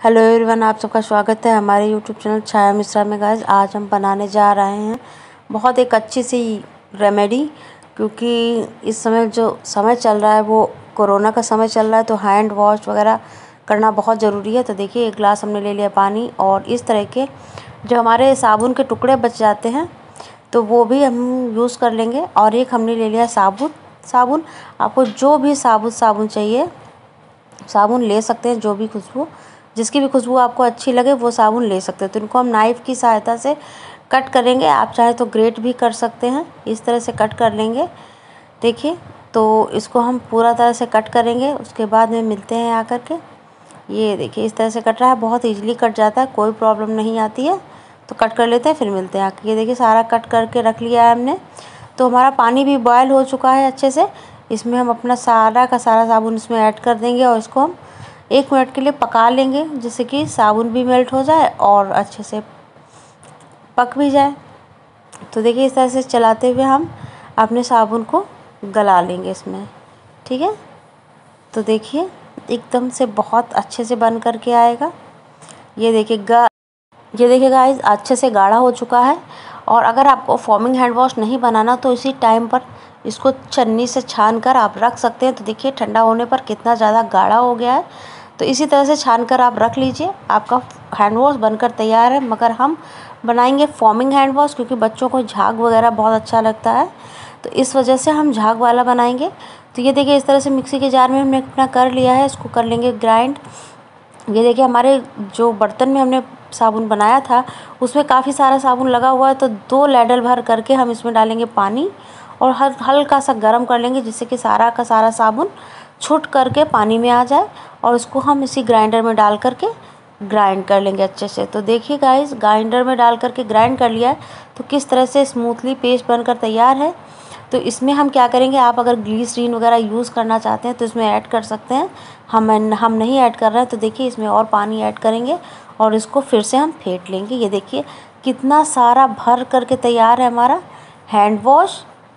Hello everyone, आप सबका स्वागत है हमारे यूट्यूब चैनल छाया मिश्रा में। गाइस आज हम बनाने जा रहे हैं बहुत एक अच्छी सी रेमेडी, क्योंकि इस समय जो समय चल रहा है वो कोरोना का समय चल रहा है, तो हैंड वॉश वगैरह करना बहुत ज़रूरी है। तो देखिए, एक गिलास हमने ले लिया पानी, और इस तरह के जो हमारे साबुन के टुकड़े बच जाते हैं तो वो भी हम यूज़ कर लेंगे। और एक हमने ले लिया साबुन। आपको जो भी साबुन चाहिए, साबुन ले सकते हैं, जो भी जिसकी भी खुशबू आपको अच्छी लगे वो साबुन ले सकते हैं। तो इनको हम नाइफ़ की सहायता से कट करेंगे, आप चाहे तो ग्रेट भी कर सकते हैं। इस तरह से कट कर लेंगे। देखिए, तो इसको हम पूरा तरह से कट करेंगे, उसके बाद में मिलते हैं आकर के। ये देखिए, इस तरह से कट रहा है, बहुत ईजिली कट जाता है, कोई प्रॉब्लम नहीं आती है। तो कट कर लेते हैं, फिर मिलते हैं आके। ये देखिए, सारा कट करके रख लिया है हमने। तो हमारा पानी भी बॉयल हो चुका है अच्छे से। इसमें हम अपना सारा का सारा साबुन इसमें ऐड कर देंगे, और इसको हम 1 मिनट के लिए पका लेंगे, जिससे कि साबुन भी मेल्ट हो जाए और अच्छे से पक भी जाए। तो देखिए, इस तरह से चलाते हुए हम अपने साबुन को गला लेंगे इसमें, ठीक है। तो देखिए, एकदम से बहुत अच्छे से बन करके आएगा। ये देखिए गाइस, अच्छे से गाढ़ा हो चुका है। और अगर आपको फोमिंग हैंड वॉश नहीं बनाना तो इसी टाइम पर इसको छन्नी से छान कर आप रख सकते हैं। तो देखिए, ठंडा होने पर कितना ज़्यादा गाढ़ा हो गया है। तो इसी तरह से छान कर आप रख लीजिए, आपका हैंड वॉश बनकर तैयार है। मगर हम बनाएंगे फोमिंग हैंड वॉश, क्योंकि बच्चों को झाग वगैरह बहुत अच्छा लगता है, तो इस वजह से हम झाग वाला बनाएंगे। तो ये देखिए, इस तरह से मिक्सी के जार में हमने अपना कर लिया है, इसको कर लेंगे ग्राइंड। ये देखिए, हमारे जो बर्तन में हमने साबुन बनाया था उसमें काफ़ी सारा साबुन लगा हुआ है, तो 2 लैडल भर करके हम इसमें डालेंगे पानी, और हल्का सा गर्म कर लेंगे, जिससे कि सारा का सारा साबुन छूट करके पानी में आ जाए। और उसको हम इसी ग्राइंडर में डाल करके ग्राइंड कर लेंगे अच्छे से। तो देखिए गाइस, ग्राइंडर में डाल करके ग्राइंड कर लिया है, तो किस तरह से स्मूथली पेस्ट बनकर तैयार है। तो इसमें हम क्या करेंगे, आप अगर ग्लिसरीन वगैरह यूज़ करना चाहते हैं तो इसमें ऐड कर सकते हैं। हम नहीं ऐड कर रहे हैं। तो देखिए, इसमें और पानी ऐड करेंगे और इसको फिर से हम फेंट लेंगे। ये देखिए, कितना सारा भर करके तैयार है हमारा हैंड वॉश।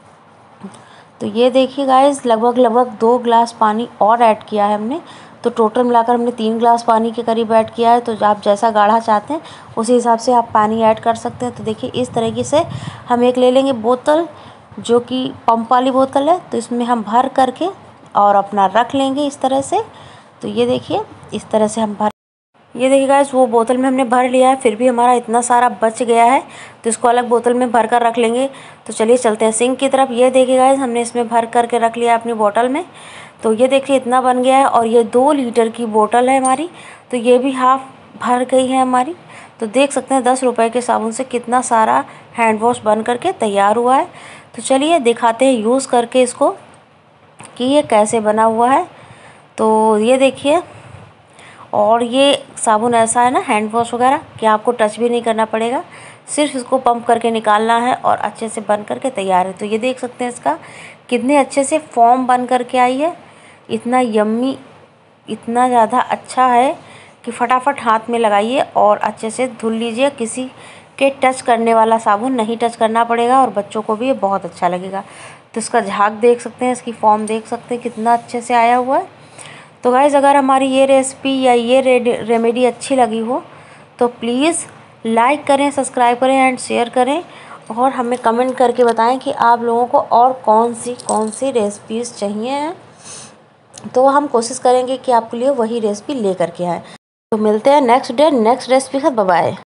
तो ये देखिए गाइस, लगभग 2 गिलास पानी और ऐड किया है हमने। तो टोटल मिलाकर हमने 3 गिलास पानी के करीब ऐड किया है। तो आप जैसा गाढ़ा चाहते हैं उसी हिसाब से आप पानी ऐड कर सकते हैं। तो देखिए, इस तरीके से हम एक ले लेंगे बोतल, जो कि पंप वाली बोतल है। तो इसमें हम भर करके और अपना रख लेंगे इस तरह से। तो ये देखिए, इस तरह से हम ये देखिए गाइस, वो बोतल में हमने भर लिया है, फिर भी हमारा इतना सारा बच गया है, तो इसको अलग बोतल में भर कर रख लेंगे। तो चलिए चलते हैं सिंक की तरफ। ये देखिए गाइस, हमने इसमें भर करके रख लिया अपनी बोतल में। तो ये देखिए, इतना बन गया है, और ये 2 लीटर की बोतल है हमारी। तो ये भी हाफ भर गई है हमारी। तो देख सकते हैं 10 रुपये के साबुन से कितना सारा हैंड वॉश बन करके तैयार हुआ है। तो चलिए दिखाते हैं यूज़ करके इसको कि ये कैसे बना हुआ है। तो ये देखिए, और ये साबुन ऐसा है ना, हैंड वॉश वगैरह, कि आपको टच भी नहीं करना पड़ेगा, सिर्फ इसको पंप करके निकालना है और अच्छे से बन करके तैयार है। तो ये देख सकते हैं इसका कितने अच्छे से फॉर्म बन करके आई है। इतना यम्मी, इतना ज़्यादा अच्छा है कि फटाफट हाथ में लगाइए और अच्छे से धुल लीजिए। किसी के टच करने वाला साबुन नहीं टच करना पड़ेगा, और बच्चों को भी ये बहुत अच्छा लगेगा। तो इसका झाग देख सकते हैं, इसकी फॉर्म देख सकते हैं, कितना अच्छे से आया हुआ है। तो गाइस, अगर हमारी ये रेसिपी या ये रेमेडी अच्छी लगी हो तो प्लीज़ लाइक करें, सब्सक्राइब करें एंड शेयर करें, और हमें कमेंट करके बताएं कि आप लोगों को और कौन सी रेसिपीज़ चाहिए हैं। तो हम कोशिश करेंगे कि आपके लिए वही रेसिपी ले करके आएँ। तो मिलते हैं नेक्स्ट डे नेक्स्ट रेसिपी के साथ। Bye bye.